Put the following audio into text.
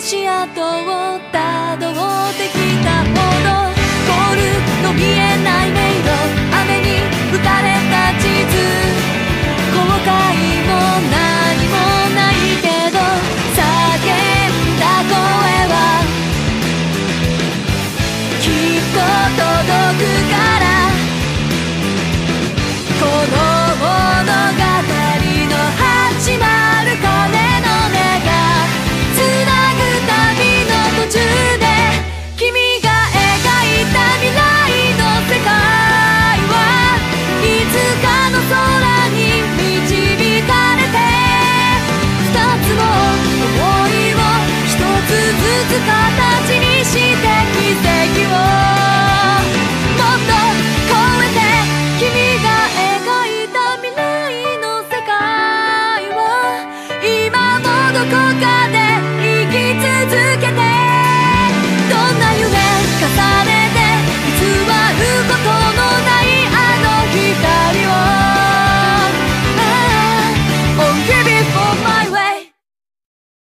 足跡をたどってきたほどゴールの見えない迷路雨に打たれた地図後悔も何もないけど叫んだ声はきっと届くからこの物語の始まる鐘の音がつなぐ旅の途中で君が描いた未来の世界はいつかの空に導かれて二つの想いを一つずつ形にして